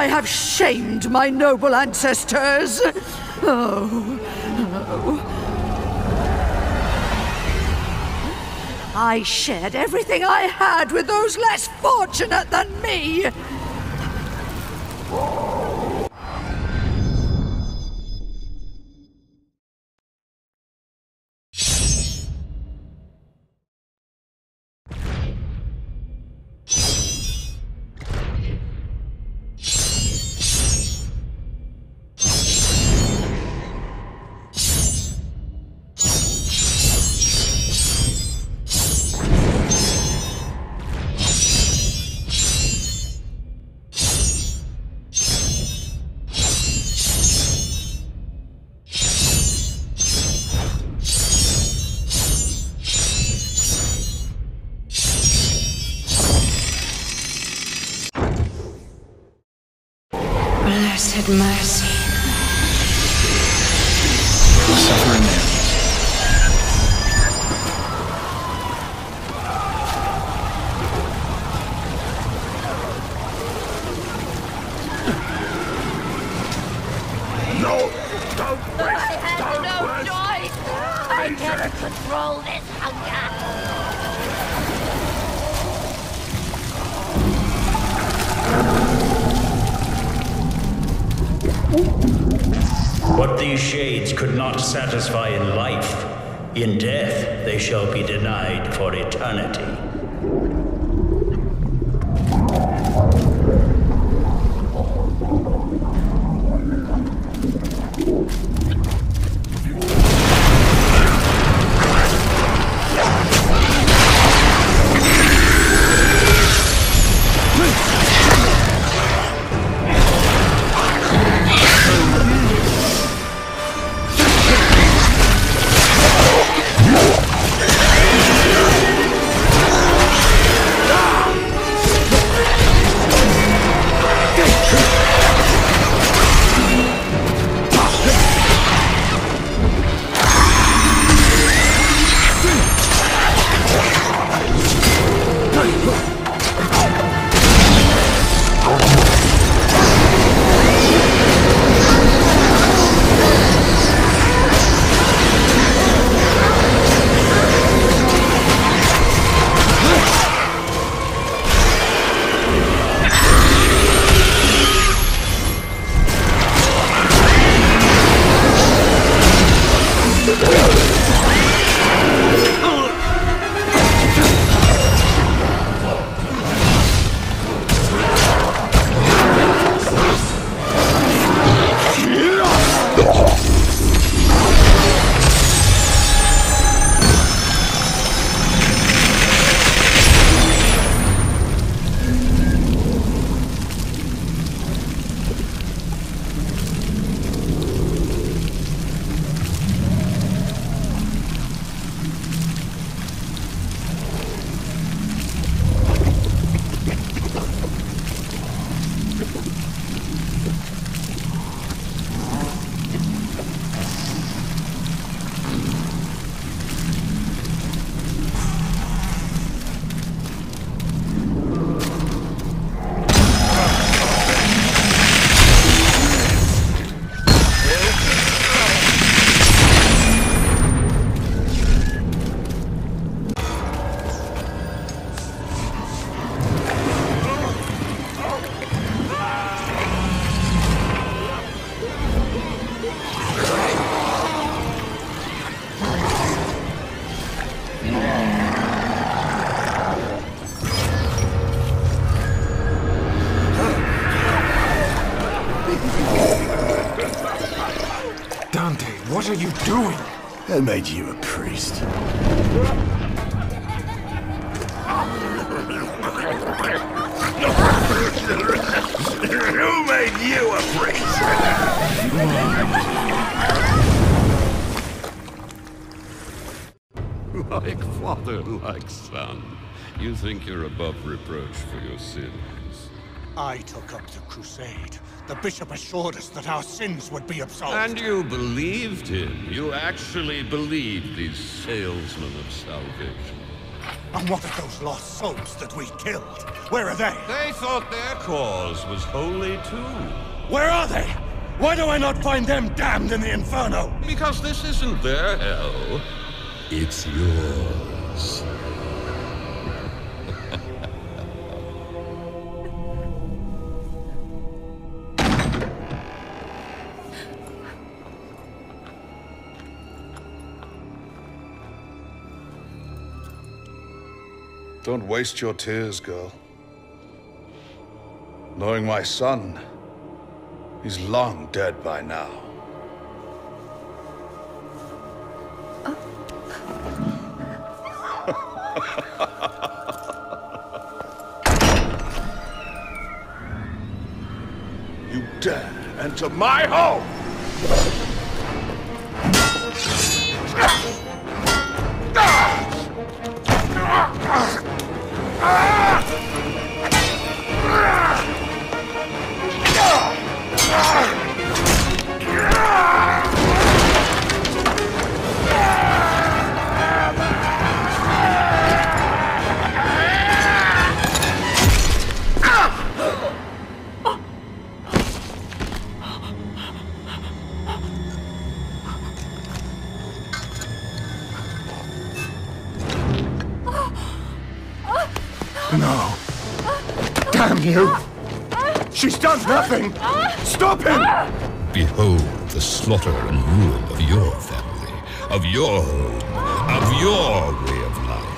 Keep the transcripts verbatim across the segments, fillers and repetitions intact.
I have shamed my noble ancestors. Oh, oh. I shared everything I had with those less fortunate than me. Blessed mercy. Suffering ends. No! Don't rest! I have Don't no rest! choice! I can't control this hunger! What these shades could not satisfy in life, in death they shall be denied for eternity. Dante, what are you doing? I made you a priest. Who made you a priest? Like father, like son. You think you're above reproach for your sins. I took up the crusade. The bishop assured us that our sins would be absolved. And you believed him. You actually believed these salesmen of salvation. And what of those lost souls that we killed? Where are they? They thought their cause was holy too. Where are they? Why do I not find them damned in the Inferno? Because this isn't their hell. It's yours. Don't waste your tears, girl. Knowing my son, he's long dead by now. You dare enter my home! No. Damn you! She's done nothing! Stop him! Behold the slaughter and ruin of your family, of your home, of your way of life.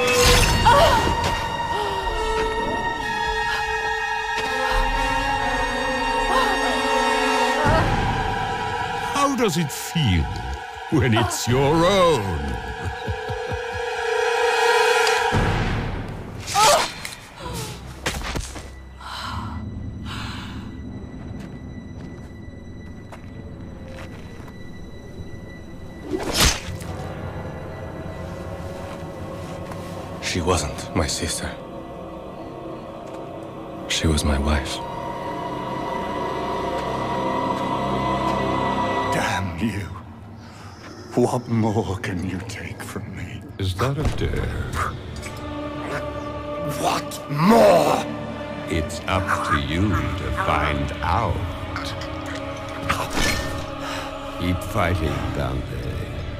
How does it feel when it's your own? She wasn't my sister. She was my wife. Damn you. What more can you take from me? Is that a dare? What more? It's up to you to find out. Keep fighting, Dante.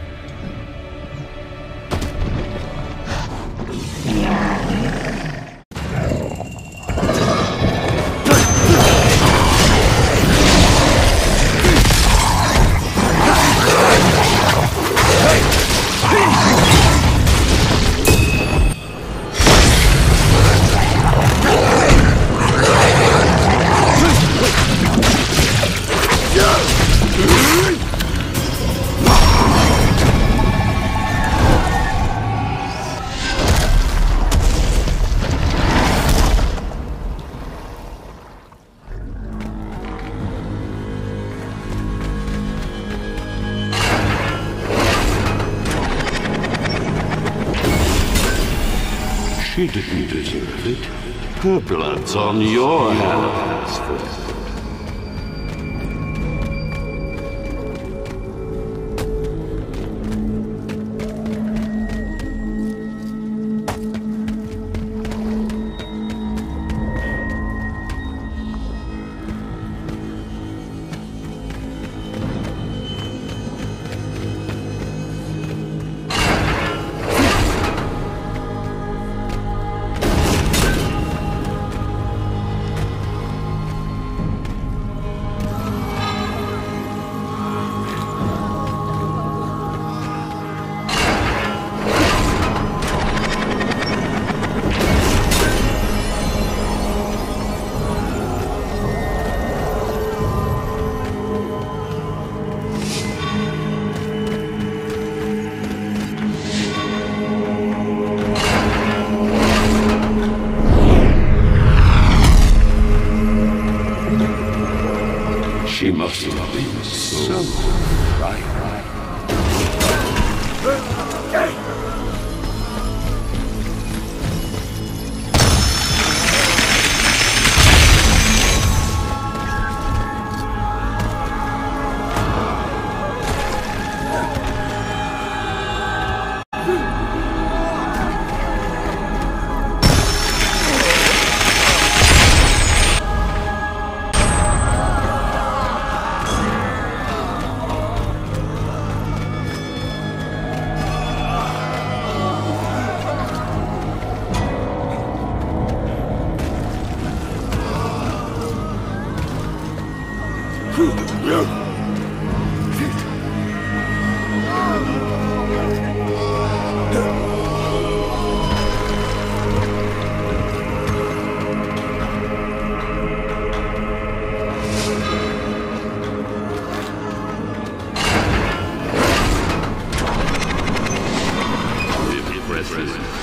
She didn't deserve it. Her blood's on your hands first.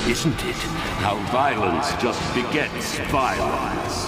isn't it? How violence just begets violence.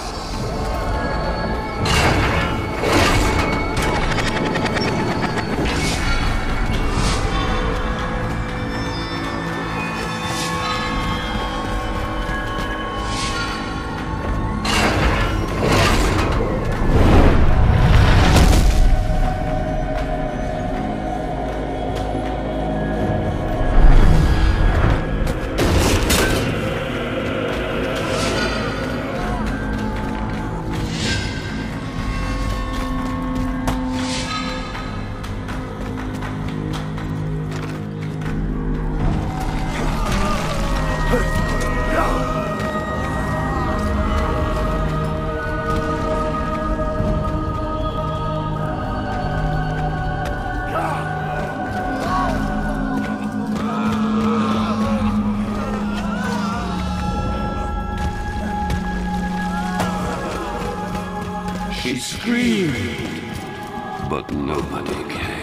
She screamed, but nobody came.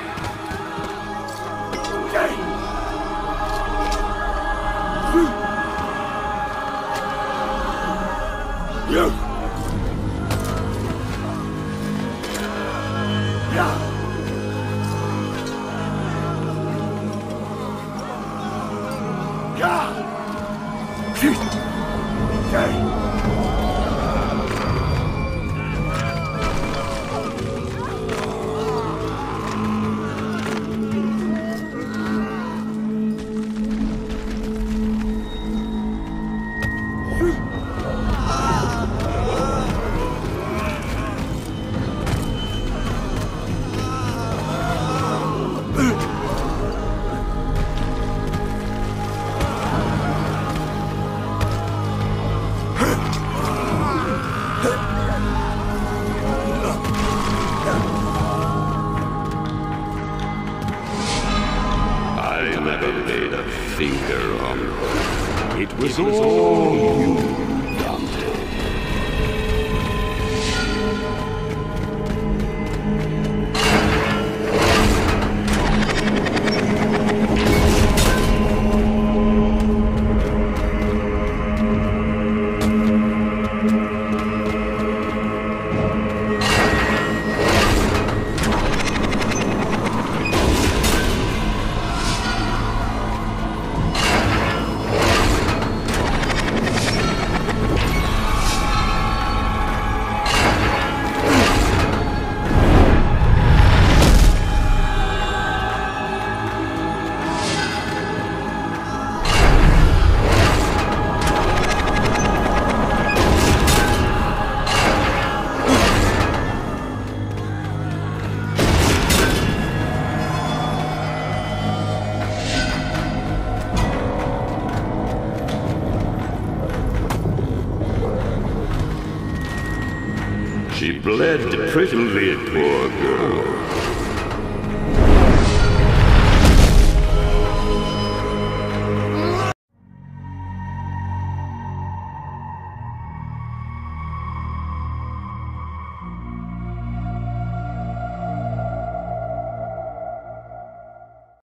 Finger on her. It was all you, Dante. She bled prettily, poor girl.